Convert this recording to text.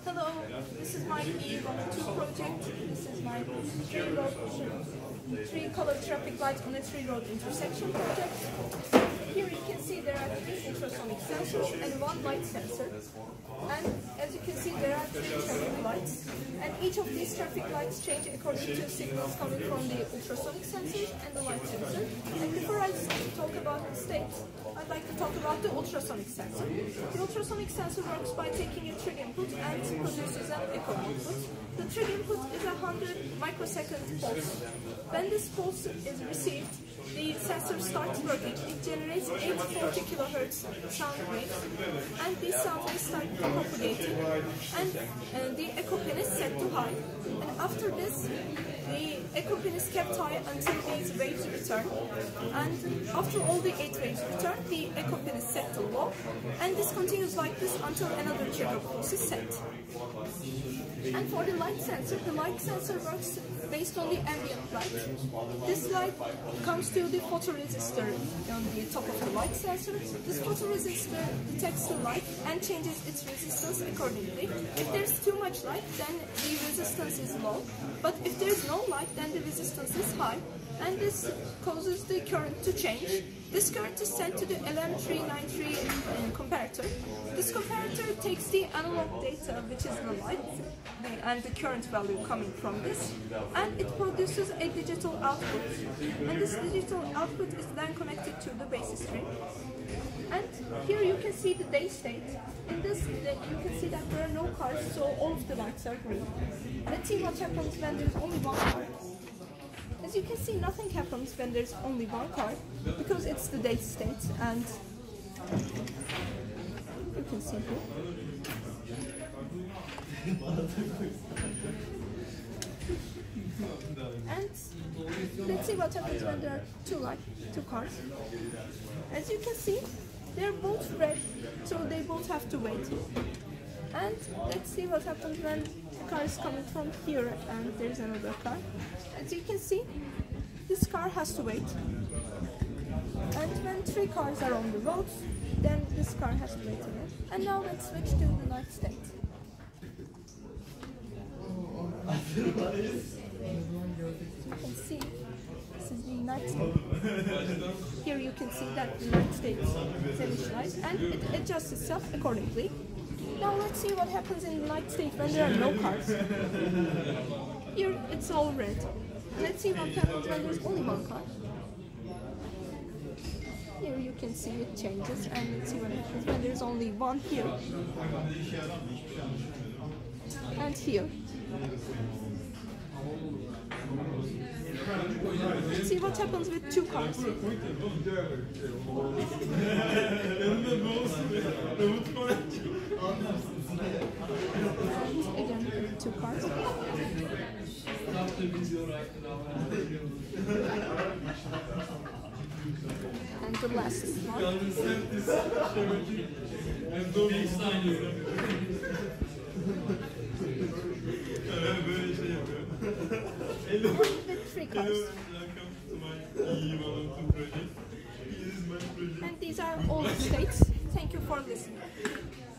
Hello, this is my E102 project. This is my three-color traffic light on a three-road intersection project. Here you can see there are 3 ultrasonic sensors and 1 light sensor. And as you can see, there are 3 traffic lights. And each of these traffic lights change according to signals coming from the ultrasonic sensors and the light sensor. And before I talk about the states, I'd like to talk about the ultrasonic sensor. The ultrasonic sensor works by taking a trig input and produces an echo output. The trig input is a 100 microsecond pulse. When this pulse is received, the sensor starts working. It generates 840 kilohertz sound waves, and these sound waves start propagating, and the echo pin is set to high. And after this, the echo pin is kept high until these waves return. And after all the 8 waves return, the echo pin is set to low, and this continues like this until another trigger pulse is set. And for the light sensor works based on the ambient light. This light comes to the photoresistor on the top of the light sensor. This photoresistor detects the light and changes its resistance accordingly. If there's too much light, then the resistance is low. But if there's no light, then the resistance is high. And this causes the current to change. This current is sent to the LM393 comparator. This comparator takes the analog data, which is the light, and the current value coming from this, and it produces a digital output. And this digital output is then connected to the base stream. And here you can see the day state. In this, you can see that there are no cars, so all of the lights are green. Let's see what happens when there's only 1 car. As you can see, nothing happens when there's only 1 car, because it's the day state, and you can see here. And let's see what happens when there are 2 cars. As you can see, they're both red, so they both have to wait. And let's see what happens when a car is coming from here and there's another car. As you can see, this car has to wait. And when 3 cars are on the road, then this car has to wait again. And now let's switch to the night state. You can see, this is the night state. Here you can see that the night state is initialized and it adjusts itself accordingly. Now let's see what happens in the night state when there are no cars. Here it's all red. Let's see what happens when there's only 1 car. Here you can see it changes, and let's see what happens when there's only 1 here. And here. Let's see what happens with 2 cars. And again, 2 cars. And the last one. With 3 cars. And these are all the states. Thank you for listening.